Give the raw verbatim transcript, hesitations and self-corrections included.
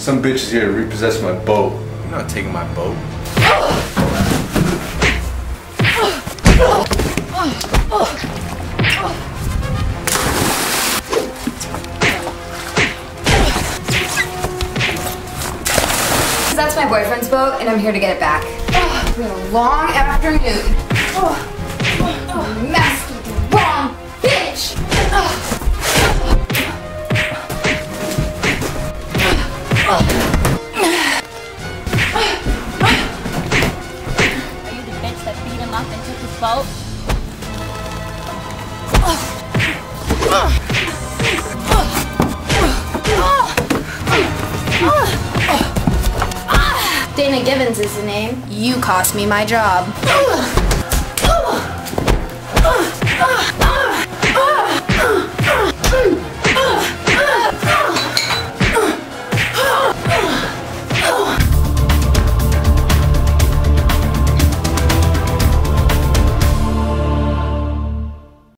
Some bitch is here to repossess my boat. I'm not taking my boat. That's my boyfriend's boat, and I'm here to get it back. Oh, it's been a long afternoon. Oh, oh, messed with the wrong bitch. Oh. Are you the bitch that beat him up and took his boat? Dana Givens is the name. You cost me my job.